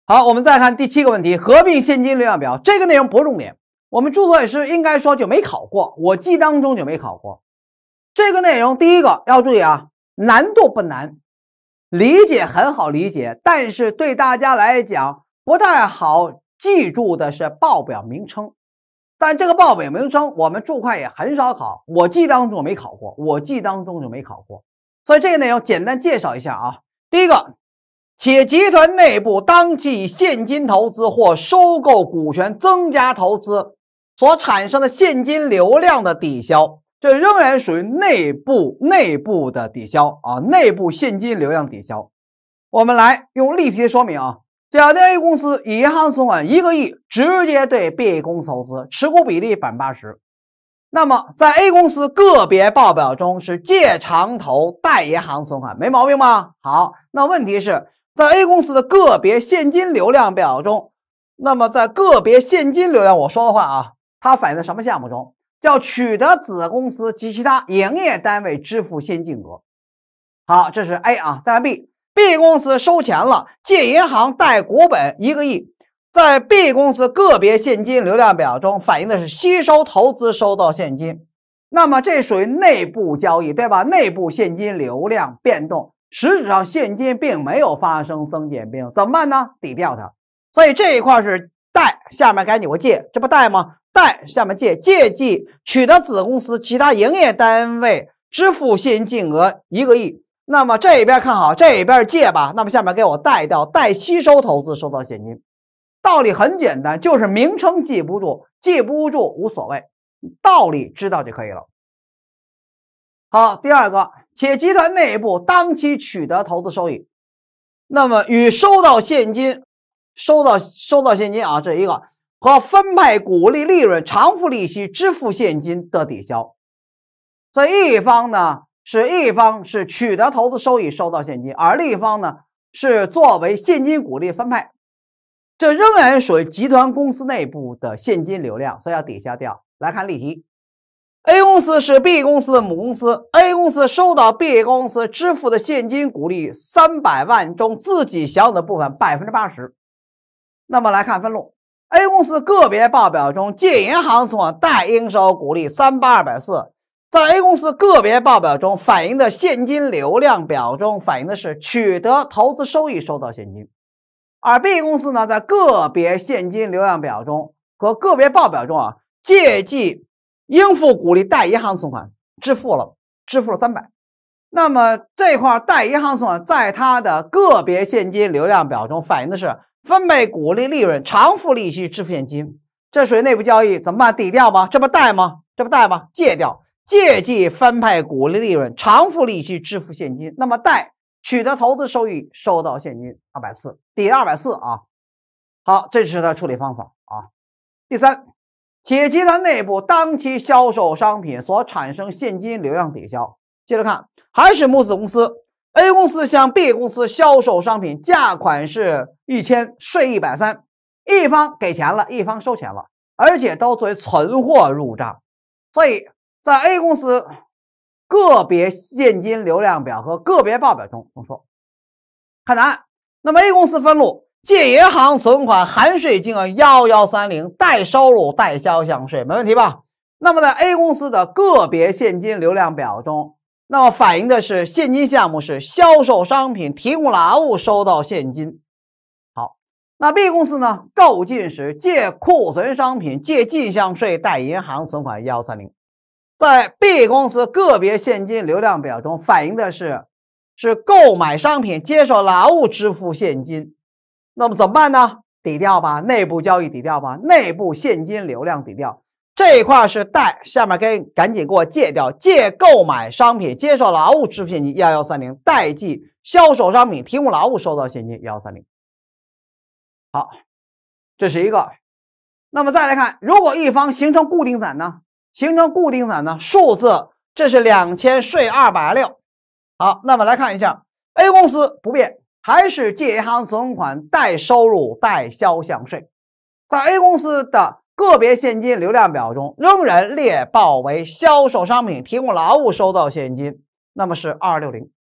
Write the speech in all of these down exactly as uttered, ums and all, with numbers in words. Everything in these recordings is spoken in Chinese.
好，我们再看第七个问题，合并现金流量表。这个内容不是重点，我们注册也是应该说就没考过，我记当中就没考过。这个内容第一个要注意啊，难度不难，理解很好理解，但是对大家来讲不太好记住的是报表名称。但这个报表名称我们注会也很少考，我记当中没考过，我记当中就没考过。所以这个内容简单介绍一下啊。第一个，企业集团内部当期以现金投资或收购股权增加投资所产生的现金流量的抵销，这仍然属于内部内部的抵销啊，内部现金流量抵销。我们来用例题说明啊。假定 A 公司以银行存款一个亿直接对 B 公司投资，持股比例 百分之八十。那么在 A 公司个别报表中是借长投贷银行存款，没毛病吗？好，那问题是在 A 公司的个别现金流量表中，那么在个别现金流量我说的话啊，它反映在什么项目中？叫取得子公司及其他营业单位支付现金额。好，这是 A 啊，再看 B。B 公司收钱了，借银行贷股本一个亿，在 B 公司个别现金流量表中反映的是吸收投资收到现金，那么这属于内部交易，对吧？内部现金流量变动，实质上现金并没有发生增减变动，怎么办呢？抵掉它。所以这一块是贷，下面赶紧我借，这不贷吗？贷下面借，借记取得子公司其他营业单位支付现金额一个亿。那么这边看好，这边借吧，那么下面给我贷掉，贷吸收投资收到现金。道理很简单，就是名称记不住，记不住无所谓，道理知道就可以了。好，第二个，企业集团内部当期取得投资收益，那么与收到现金收到收到现金啊，这一个和分配股利利润偿付利息支付现金的抵销。所以一方呢是一方是取得投资收益收到现金，而另一方呢是作为现金股利分配，这仍然属于集团公司内部的现金流量，所以要抵消掉。来看例题 ，A 公司是 B 公司的母公司 ，A 公司收到 B 公司支付的现金股利三百万中自己享有的部分 百分之八十。那么来看分录 ，A 公司个别报表中借银行存款贷应收股利三八二百四。在 A 公司个别报表中反映的现金流量表中反映的是取得投资收益收到现金，而 B 公司呢，在个别现金流量表中和个别报表中啊，借记应付股利贷银行存款支付了支付了三百。那么这块贷银行存款在它的个别现金流量表中反映的是分配股利利润偿付利息支付现金，这属于内部交易，怎么办？抵掉吗？这不贷吗？这不贷吗？借掉。借记分配股利利润偿付利息支付现金，那么贷取得投资收益收到现金二百四，抵二百四啊。好，这是它处理方法啊。第三，企业集团内部当期销售商品所产生现金流量抵销。接着看，还是母子公司 A 公司向 B 公司销售商品，价款是一千，税一百三，一方给钱了，一方收钱了，而且都作为存货入账，所以在 A 公司个别现金流量表和个别报表中，我说看答案。那么 A 公司分录，借银行存款含税金额一一三零，贷收入贷销项税，没问题吧？那么在 A 公司的个别现金流量表中，那么反映的是现金项目是销售商品提供劳务收到现金。好，那 B 公司呢，购进时借库存商品借进项税贷银行存款一一三零。在 B 公司个别现金流量表中反映的是是购买商品接受劳务支付现金，那么怎么办呢？抵掉吧，内部交易抵掉吧，内部现金流量抵掉。这一块是贷，下面该赶紧给我借掉，借购买商品接受劳务支付现金一一三零，贷记销售商品提供劳务收到现金一一三零。好，这是一个。那么再来看，如果一方形成固定散呢？形成固定散呢，数字这是两千，税二百六。好，那么来看一下 A 公司不变，还是借银行存款贷收入贷销项税。在 A 公司的个别现金流量表中仍然列报为销售商品提供劳务收到现金，那么是二二六零。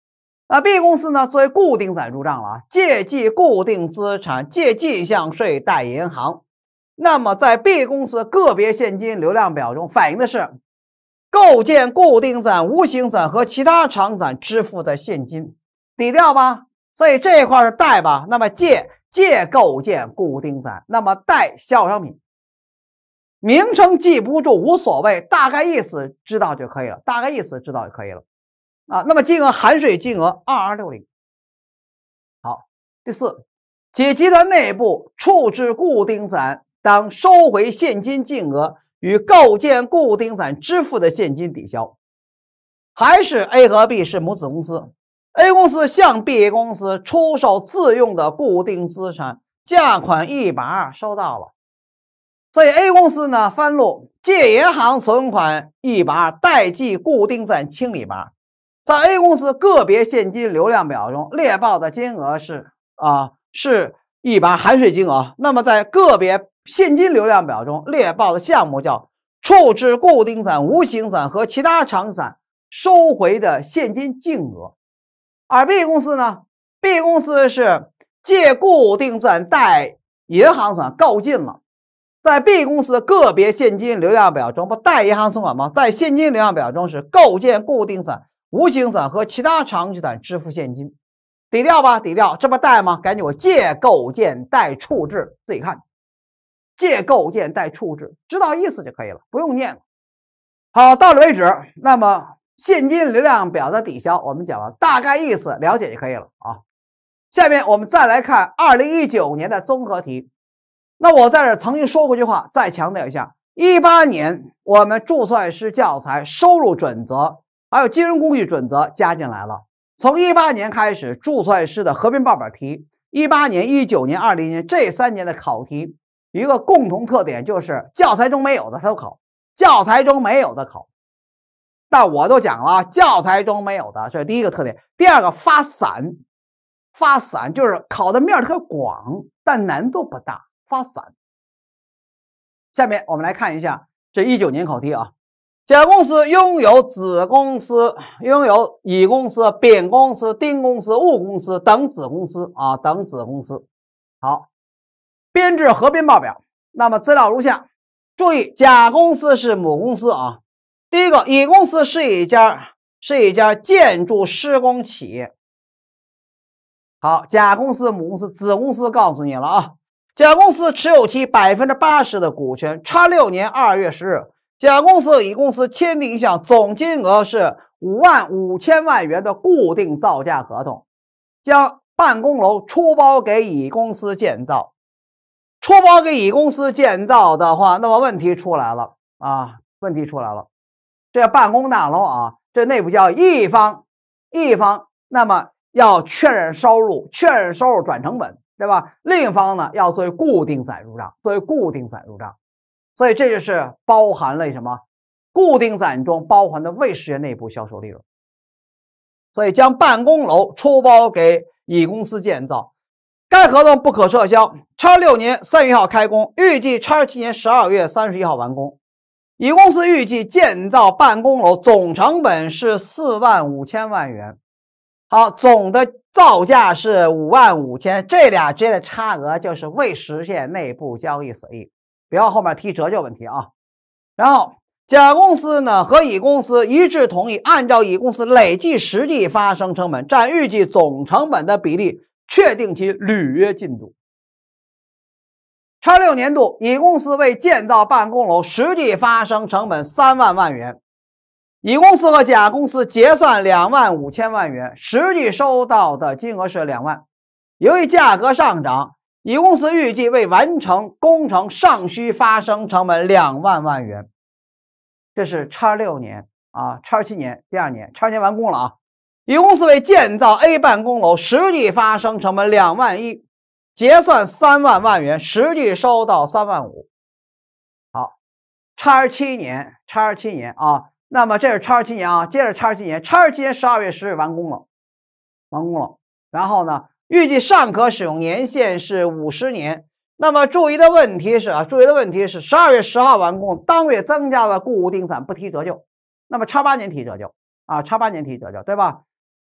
那 B 公司呢，作为固定资产入账了啊，借记固定资产，借进项税贷银行。那么在 B 公司个别现金流量表中反映的是构建固定资产、无形资产和其他常资产支付的现金，抵掉吧。所以这一块是贷吧，那么借借构建固定资产，那么贷销售商品。名称记不住无所谓，大概意思知道就可以了，大概意思知道就可以了啊。那么金额含税金额二二六零。好，第四，企集团内部处置固定资产，当收回现金金额与构建固定资产支付的现金抵消。还是 A 和 B 是母子公司 ，A 公司向 B 公司出售自用的固定资产，价款一百二收到了。所以 A 公司呢翻录借银行存款一百二，贷记固定资产清一百二。在 A 公司个别现金流量表中列报的金额是啊是一百二含税金额。那么在个别现金流量表中列报的项目叫处置固定资产、无形资产和其他常资产收回的现金净额。而 B 公司呢 ，B 公司是借固定资产贷银行存款购进了。在 B 公司个别现金流量表中不贷银行存款吗？在现金流量表中是构建固定资产、无形资产和其他常资产支付现金，抵掉吧，抵掉，这不贷吗？赶紧我借构建贷处置，自己看，借构建贷处置，知道意思就可以了，不用念了。好，到此为止。那么现金流量表的抵消我们讲了，大概意思了解就可以了啊。下面我们再来看二零一九年的综合题。那我在这曾经说过一句话，再强调一下，一八年我们注册师教材收入准则还有金融工具准则加进来了。从一八年开始，注册师的合并报表题，一八年、一九年、二零年这三年的考题，一个共同特点就是教材中没有的它都考，教材中没有的考。但我都讲了，教材中没有的，这是第一个特点。第二个发散，发散就是考的面特广，但难度不大。发散。下面我们来看一下这一九年考题啊，甲公司拥有子公司，拥有乙公司、丙公司、丁公司、戊公司等子公司啊，等子公司。好，编制合并报表。那么资料如下，注意，甲公司是母公司啊。第一个，乙公司是一家是一家建筑施工企业。好，甲公司母公司，子公司告诉你了啊。甲公司持有其百分之八十的股权。叉六年二月十日，甲公司和乙公司签订一项总金额是五万五千万元的固定造价合同，将办公楼出包给乙公司建造。出包给乙公司建造的话，那么问题出来了啊，问题出来了。这办公大楼啊，这内部叫一方，一方那么要确认收入，确认收入转成本。对吧？另一方呢，要作为固定资产入账，作为固定资产入账，所以这就是包含了什么？固定资产中包含的未实现内部销售利润。所以将办公楼出包给乙公司建造，该合同不可撤销。叉六年三月一号开工，预计叉七年十二月三十一号完工。乙公司预计建造办公楼总成本是四万五千万元。好，总的造价是五万五千，这俩之间的差额就是未实现内部交易损益，不要后面提折旧问题啊。然后甲公司呢和乙公司一致同意，按照乙公司累计实际发生成本占预计总成本的比例，确定其履约进度。叉六年度，乙公司为建造办公楼实际发生成本三万万元。乙公司和甲公司结算两万五千万元，实际收到的金额是两万。由于价格上涨，乙公司预计为完成工程尚需发生成本两万万元。这是叉六年啊，叉七年第二年，叉年完工了啊。乙公司为建造 A 办公楼实际发生成本两万一，结算三万万元，实际收到三万五。好，叉七年，叉七年啊。那么这是叉七年啊，接着叉七年，叉七年十二月十日完工了，完工了。然后呢，预计尚可使用年限是五十年。那么注意的问题是啊，注意的问题是十二月十号完工，当月增加了固定资产不提折旧。那么叉八年提折旧啊，叉八年提折旧，对吧？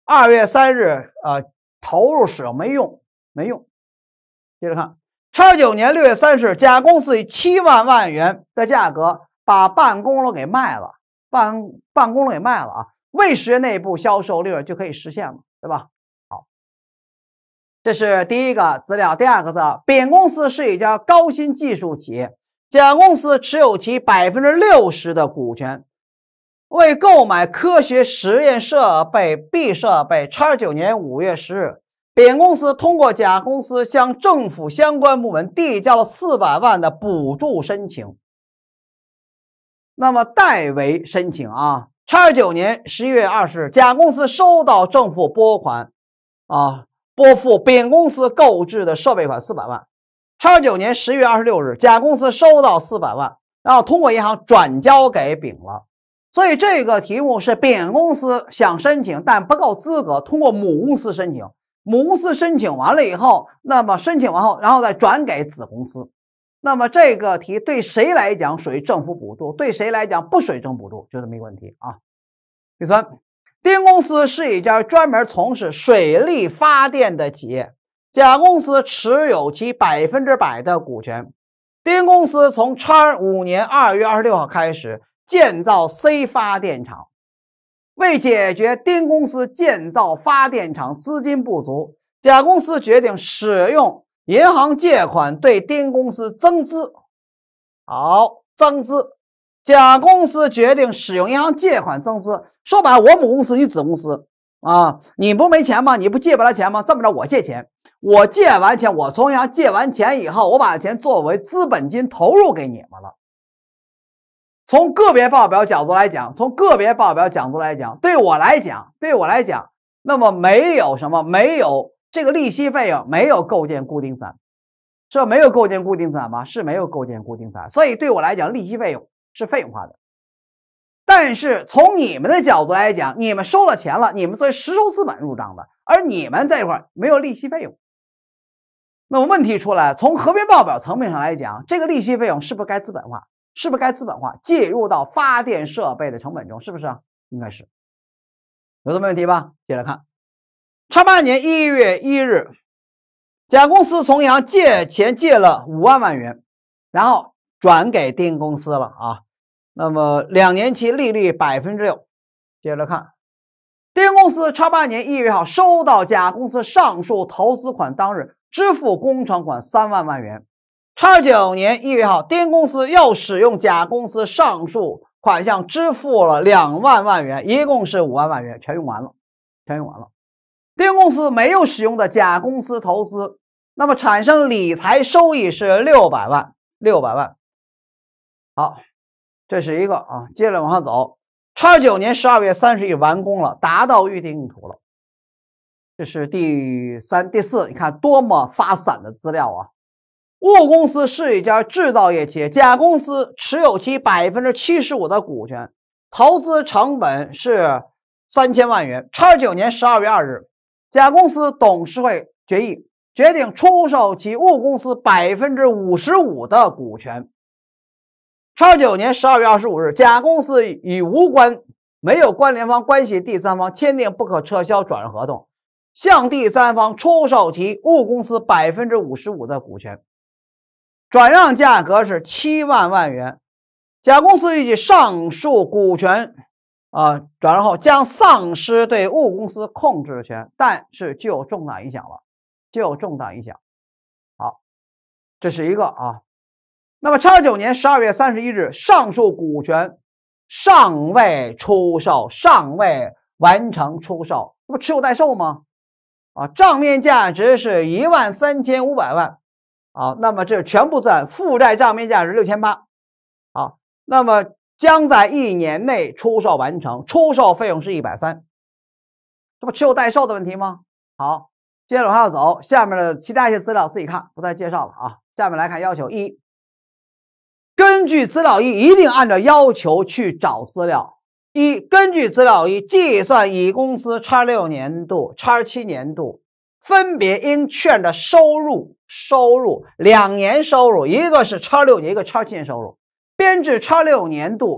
二月三日呃投入使用没用没用。接着看，叉九年六月三十日，甲公司以七万万元的价格把办公楼给卖了，办办公楼给卖了啊，未实现内部销售利润就可以实现了，对吧？好，这是第一个资料。第二个资料，丙公司是一家高新技术企业，甲公司持有其百分之六十的股权。为购买科学实验设备 B 设备，叉九年五月十日，丙公司通过甲公司向政府相关部门递交了四百万的补助申请。那么代为申请啊，叉九年十一月二十日，甲公司收到政府拨款啊，拨付丙公司购置的设备款四百万。叉九年十一月二十六日，甲公司收到四百万，然后通过银行转交给丙了。所以这个题目是丙公司想申请，但不够资格，通过母公司申请。母公司申请完了以后，那么申请完后，然后再转给子公司。那么这个题对谁来讲属于政府补助，对谁来讲不属于政府补助，就这么一个问题啊。第三，丁公司是一家专门从事水力发电的企业，甲公司持有其百分之百的股权。丁公司从叉五年二月二十六号开始建造 C 发电厂，为解决丁公司建造发电厂资金不足，甲公司决定使用银行借款对丁公司增资。好，增资，甲公司决定使用银行借款增资。说白了，我母公司，你子公司啊，你不是没钱吗？你不借不来钱吗？这么着，我借钱，我借完钱，我从银行借完钱以后，我把钱作为资本金投入给你们了。从个别报表角度来讲，从个别报表角度来讲，对我来讲，对我来讲，那么没有什么，没有这个利息费用，没有构建固定资产，是没有构建固定资产吗？是没有构建固定资产，所以对我来讲，利息费用是费用化的。但是从你们的角度来讲，你们收了钱了，你们作为实收资本入账的，而你们这块没有利息费用。那么问题出来，从合并报表层面上来讲，这个利息费用是不是该资本化？是不是该资本化介入到发电设备的成本中？是不是啊？应该是。有这么问题吧？接着看，叉八年一月一日，甲公司从银行借钱借了五万万元，然后转给丁公司了啊。那么两年期利率百分之六。接着看，丁公司叉八年一月号收到甲公司上述投资款当日支付工程款三万万元。叉九年一月号，丁公司又使用甲公司上述款项支付了两万万元，一共是五万万元，全用完了，全用完了。丁公司没有使用的甲公司投资，那么产生理财收益是六百万，六百万。好，这是一个啊，接着往上走。叉九年十二月三十日完工了，达到预定用途了。这是第三、第四，你看多么发散的资料啊！物公司是一家制造业企业，甲公司持有其百分之七十五的股权，投资成本是三千万元。叉九年十二月二日，甲公司董事会决议决定出售其物公司百分之五十五的股权。叉九年十二月二十五日，甲公司与无关没有关联方关系第三方签订不可撤销转让合同，向第三方出售其物公司百分之五十五的股权。转让价格是七万万元。甲公司预计上述股权啊、呃、转让后将丧失对物公司控制权，但是具有重大影响了，具有重大影响。好，这是一个啊。那么叉九年十二月三十一日，上述股权尚未出售，尚未完成出售，这不持有待售吗？啊，账面价值是一万三千五百万。啊，那么这全部资产，负债账面价值六千八。啊，那么将在一年内出售完成，出售费用是一百三。这不持有待售的问题吗？好，接着往下走，下面的其他一些资料自己看，不再介绍了啊。下面来看要求一，根据资料一，一定按照要求去找资料。一，根据资料一计算乙公司叉六年度、叉七年度分别应确的收入，收入两年收入，一个是叉六年，一个叉七年收入。编制叉六年度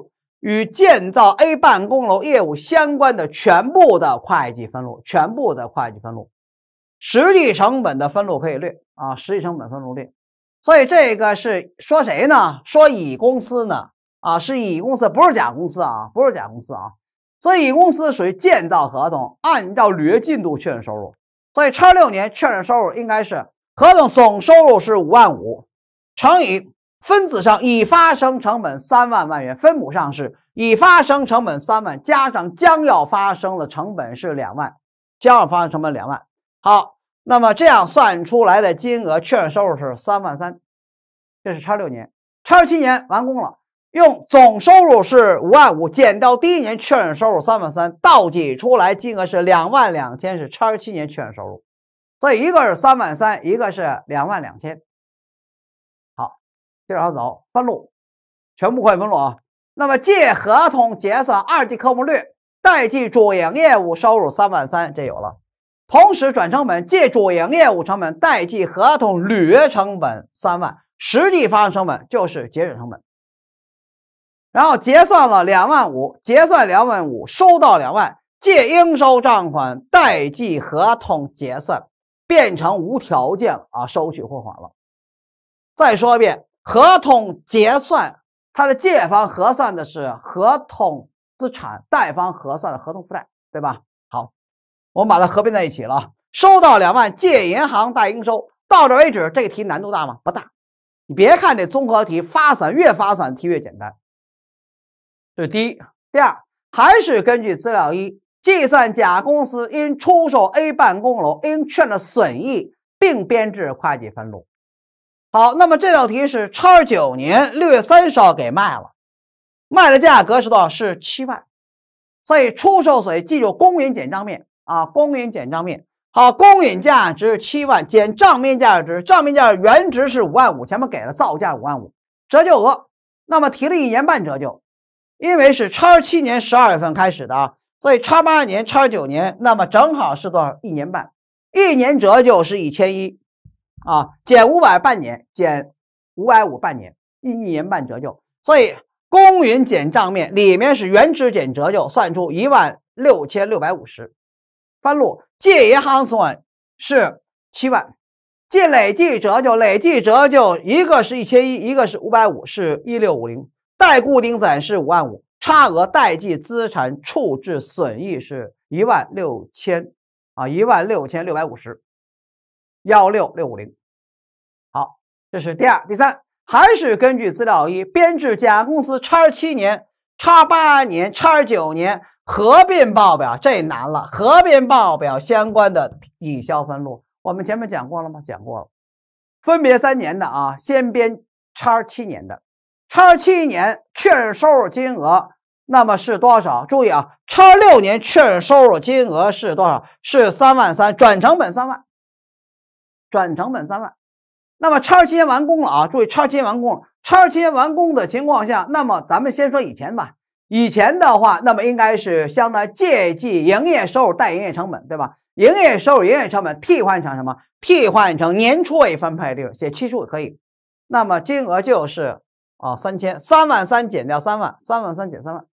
与建造 A 办公楼业务相关的全部的会计分录，全部的会计分录，实际成本的分录可以略啊，实际成本分录略。所以这个是说谁呢？说乙公司呢？啊，是乙公司，不是甲公司啊，不是甲公司啊。所以乙公司属于建造合同，按照履约进度确认收入。所以叉六年确认收入应该是合同总收入是五万五，乘以分子上已发生成本三万万元，分母上是已发生成本三万加上将要发生的成本是两万，将要发生成本两万。好，那么这样算出来的金额确认收入是三万三，这是叉六年。叉七年完工了，用总收入是五万五减掉第一年确认收入三万三，倒计出来金额是两万两千，是叉七年确认收入。所以一个是三万三，一个是两万两千。好，接着往走，分录，全部会分录啊。那么借合同结算二级科目略，代记主营业务收入三万三，这有了。同时转成本，借主营业务成本代记合同履约成本三万，实际发生成本就是节省成本。然后结算了两万五，结算两万五，收到两万，借应收账款代记合同结算，变成无条件了啊，收取货款了。再说一遍，合同结算，它的借方核算的是合同资产，贷方核算的合同负债，对吧？好，我们把它合并在一起了。收到两万，借银行代应收。到这为止，这个题难度大吗？不大。你别看这综合题发散，越发散题越简单。这是第一。第二，还是根据资料一计算甲公司因出售 A 办公楼应券的损益，并编制会计分录。好，那么这道题是叉九年六月三十号给卖了，卖的价格是多少？是七万。所以出售损益记住公允减账面啊，公允减账面。好，公允价值七万减账面价值，账面价值原值是五万五，前面给了造价五万五，折旧额，那么提了一年半折旧，因为是叉七年十二月份开始的啊，所以叉八年、叉九年，那么正好是多少？一年半，一年折旧是一千一啊，减五百半年，减五百五半年，一年半折旧，所以公允减账面里面是原值减折旧，算出一万六千六百五十。翻录借银行损是七万，借累计折旧，累计折旧一个是一千一，一个是五百五，是一六五零，代固定资产是五万五，差额代记资产处置损益是一万六千啊，一万六千六百五十，幺六六五零。好，这是第二。第三，还是根据资料一编制甲公司叉七年、叉八年、叉九年合并报表，这难了。合并报表相关的抵销分录，我们前面讲过了吗？讲过了。分别三年的啊，先编叉七年的，叉七年确认收入金额，那么是多少？注意啊，叉六年确认收入金额是多少？是三万三，转成本三万，转成本三万。那么叉七年完工了啊，注意叉七年完工了，叉七年完工的情况下，那么咱们先说以前吧。以前的话，那么应该是相当于借记营业收入带营业成本，对吧？营业收入、营业成本替换成什么？替换成年初未分配利润，写期数也可以。那么金额就是啊三千，三万三减掉三万，三万三减三万，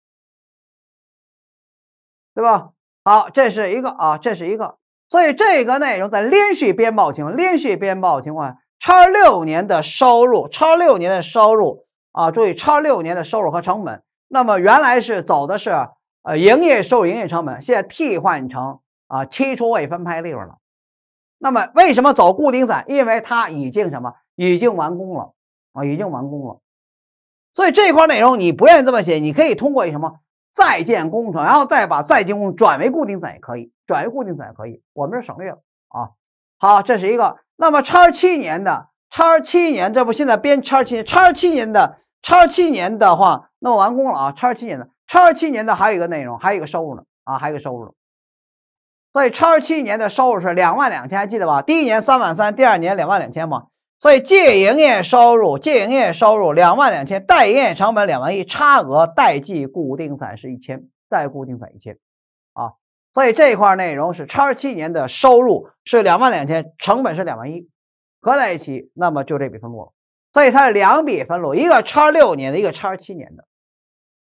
对吧？好，这是一个啊，这是一个。所以这个内容在连续编报情况，连续编报情况下，叉六年的收入，叉六年的收入啊，注意叉六年的收入和成本。那么原来是走的是呃营业收入、营业成本，现在替换成啊期初未分配利润了。那么为什么走固定资产？因为它已经什么？已经完工了啊，已经完工了。所以这块内容你不愿意这么写，你可以通过什么在建工程，然后再把在建工程转为固定资产也可以，转为固定资产也可以，我们这省略了啊。好，这是一个。那么叉七年的，叉七年，这不现在编叉七年，叉七年的。叉七年的话，那么完工了啊。叉七年的，叉七年的还有一个内容，还有一个收入呢啊，还有一个收入呢。所以叉七年的收入是两万两千，还记得吧？第一年三万三，第二年两万两千嘛。所以借营业收入，借营业收入两万两千，代营业成本两万一，差额代记固定资产是一千，代固定资产一千啊。所以这块内容是叉七年的收入是两万两千，成本是两万一，合在一起，那么就这笔分录了。所以它是两笔分录，一个叉六年的，一个叉七年的。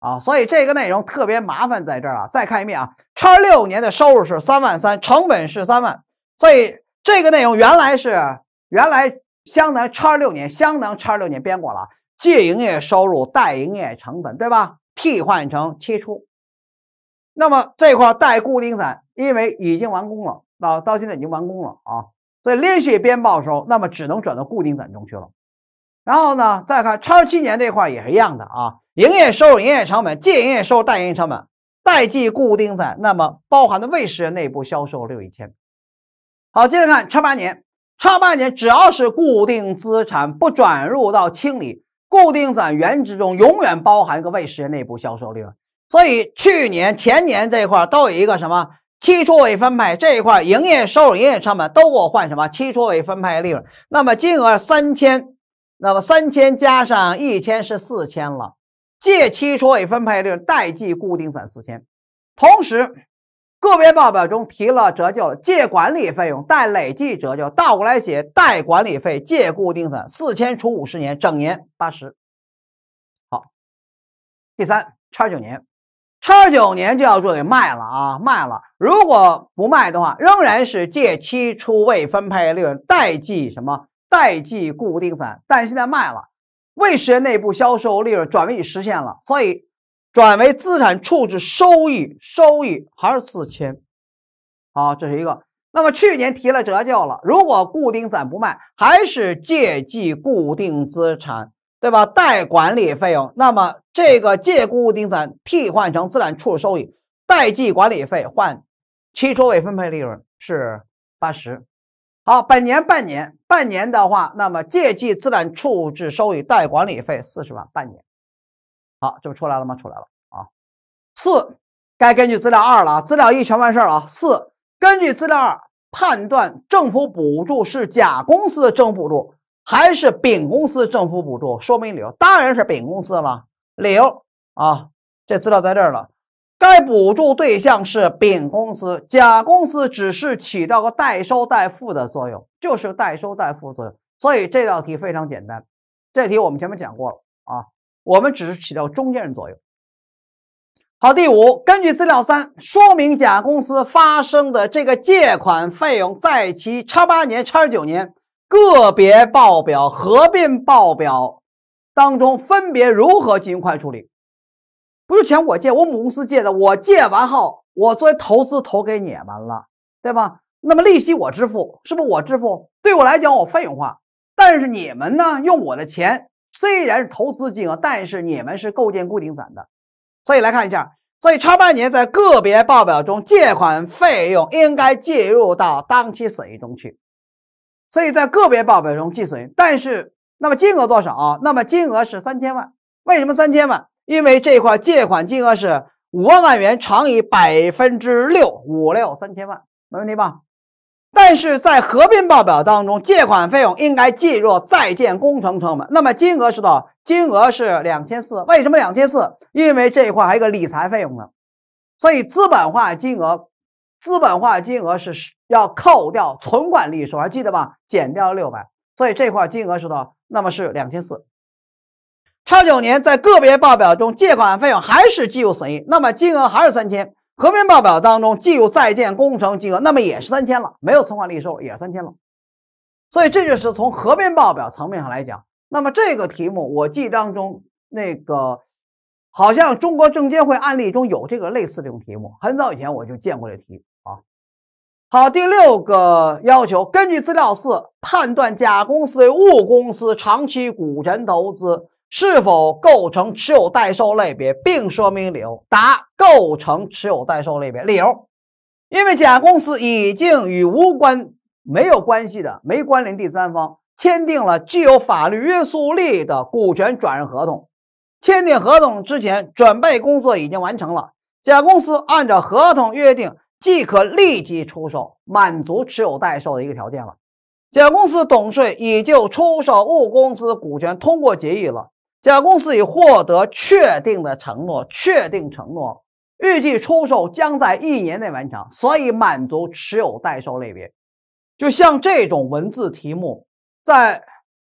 啊，所以这个内容特别麻烦在这儿啊。再看一遍啊，叉六年的收入是三万三，成本是三万，所以这个内容原来是原来相当于叉六年，相当叉六年编过了，借营业收入带营业成本，对吧？替换成期初。那么这块带固定资产，因为已经完工了，到到现在已经完工了啊，所以连续编报收，那么只能转到固定资产中去了。然后呢，再看叉七年这块也是一样的啊，营业收入、营业成本、借营业收入、带营业成本、代记固定资产，那么包含的未实现内部销售六一千。好，接着看叉八年，叉八年只要是固定资产不转入到清理，固定资产原值中永远包含一个未实现内部销售利润。所以去年、前年这一块都有一个什么期初未分配，这一块营业收入、营业成本都给我换什么期初未分配利润，那么金额三千。那么三千加上一千是四千了，借期初未分配利润，代记固定资产四千。同时，个别报表中提了折旧了，借管理费用带累计折旧，倒过来写带管理费借固定资产四千除五十年，整年八十。好，第三叉九年，叉九年就要做给卖了啊，卖了。如果不卖的话，仍然是借期初未分配利润，代记什么？代记固定资产，但现在卖了，未实现内部销售利润转为已实现了，所以转为资产处置收益，收益还是四千。好，这是一个。那么去年提了折旧了，如果固定资产不卖，还是借记固定资产，对吧？代管理费用，那么这个借固定资产替换成资产处置收益，代记管理费换期初未分配利润是八十。好，本年半年，半年的话，那么借记资产处置收益代管理费四十万，半年。好，这不出来了吗？出来了啊。四，该根据资料二了，资料一全完事了。四，根据资料二判断政府补助是甲公司的政府补助还是丙公司政府补助，说明理由，当然是丙公司了。理由啊，这资料在这儿了。该补助对象是丙公司，甲公司只是起到个代收代付的作用，就是代收代付作用。所以这道题非常简单，这题我们前面讲过了啊，我们只是起到中间人作用。好，第五，根据资料三说明甲公司发生的这个借款费用，在其叉八年、叉九年个别报表、合并报表当中分别如何进行会计处理。不是钱我借，我母公司借的，我借完后，我作为投资投给你们了，对吧？那么利息我支付，是不是我支付？对我来讲我费用化，但是你们呢，用我的钱，虽然是投资金额，但是你们是构建固定资产的。所以来看一下，所以叉八年在个别报表中，借款费用应该计入到当期损益中去。所以在个别报表中计损益，但是那么金额多少啊？那么金额是三千万。为什么三千万？因为这块借款金额是五万万元乘以百分之六，五六三千万，没问题吧？但是在合并报表当中，借款费用应该计入在建工程成本。那么金额是多少？金额是两千四。为什么两千四？因为这一块还有一个理财费用呢。所以资本化金额，资本化金额是要扣掉存款利息，还记得吧？减掉六百，所以这块金额是多少？那么是两千四。叉九年在个别报表中借款费用还是计入损益，那么金额还是三千。合并报表当中计入在建工程金额，那么也是三千了，没有存款利息收入也是三千了。所以这就是从合并报表层面上来讲。那么这个题目我记忆当中那个好像中国证监会案例中有这个类似这种题目，很早以前我就见过这题啊。好，第六个要求，根据资料四判断甲公司为物公司长期股权投资是否构成持有代收类别，并说明理由。答：构成持有代收类别。理由：因为甲公司已经与无关、没有关系的、没关联第三方签订了具有法律约束力的股权转让合同。签订合同之前，准备工作已经完成了。甲公司按照合同约定，即可立即出售，满足持有代收的一个条件了。甲公司董事已就出售物公司股权通过决议了。甲公司已获得确定的承诺，确定承诺，预计出售将在一年内完成，所以满足持有代收类别。就像这种文字题目，在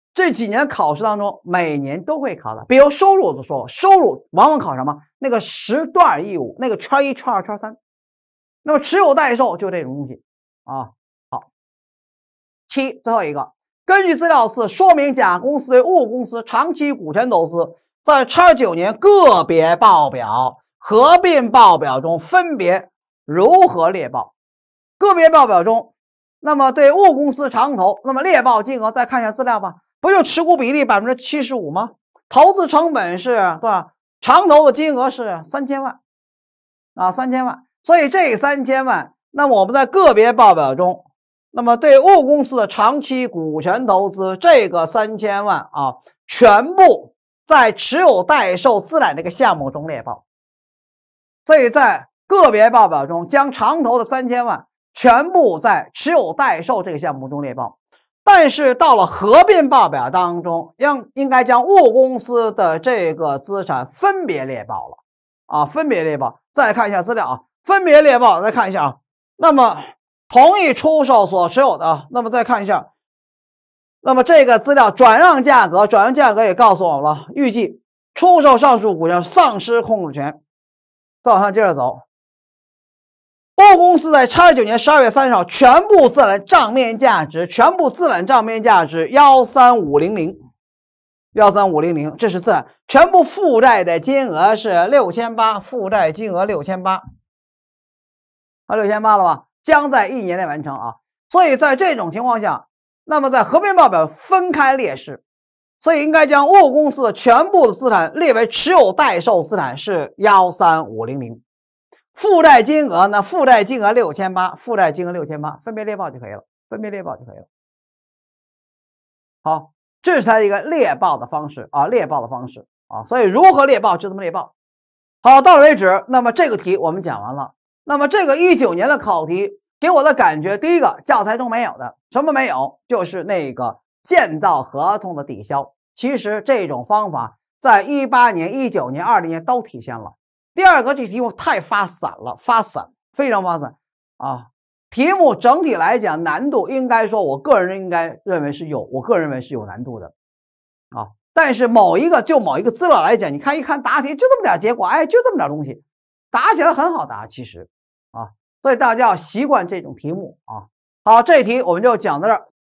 这几年考试当中每年都会考的。比如收入，我就说收入往往考什么？那个时段义务，那个圈一、圈二、圈三。那么持有代售就这种东西啊。好，七最后一个，根据资料四说明甲公司对物公司长期股权投资在叉九年个别报表、合并报表中分别如何列报。个别报表中，那么对物公司长投，那么列报金额再看一下资料吧，不就持股比例 百分之七十五 吗？投资成本是多少？长投的金额是三千万啊，三千万。所以这三千万，那么我们在个别报表中，那么对物公司的长期股权投资这个三千万啊，全部在持有代售资产这个项目中列报。所以在个别报表中，将长投的三千万全部在持有代售这个项目中列报。但是到了合并报表当中，应应该将物公司的这个资产分别列报了啊，分别列报。再看一下资料啊。分别列报，再看一下啊。那么同意出售所持有的，那么再看一下。那么这个资料转让价格，转让价格也告诉我们了，预计出售上述股权丧失控制权。再往上接着走，物公司在叉九年十二月三十号全部资产账面价值，全部资产账面价值一三五零零，一三五零零，这是资产。全部负债的金额是六千八，负债金额六千八。啊，六千八了吧？将在一年内完成啊。所以在这种情况下，那么在合并报表分开列示，所以应该将物公司的全部的资产列为持有代售资产是一三五零零，负债金额呢？负债金额六千八，负债金额六千八，分别列报就可以了，分别列报就可以了。好，这是它一个列报的方式啊，列报的方式啊。所以如何列报就这么列报。好，到此为止。那么这个题我们讲完了。那么这个一九年的考题给我的感觉，第一个教材中没有的，什么没有？就是那个建造合同的抵销。其实这种方法在一八年、一九年、二零年都体现了。第二个，这题目太发散了，发散，非常发散啊！题目整体来讲难度，应该说，我个人应该认为是有，我个人认为是有难度的啊。但是某一个就某一个资料来讲，你看一看答题就这么点结果，哎，就这么点东西，答起来很好答，其实。啊，所以大家要习惯这种题目啊。好，这题我们就讲到这儿。